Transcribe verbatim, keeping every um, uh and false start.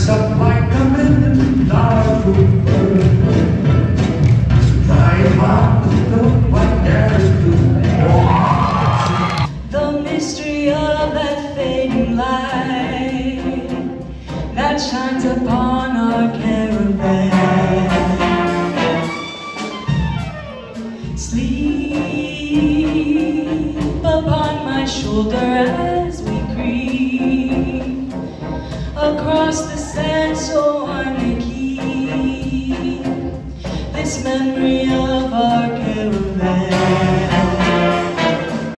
up like a million dollar trooper. Drive on the white carriage. The mystery of that fading light that shines upon our caravan. Sleep upon my shoulder as we creep across the sand so warm and keep this memory of our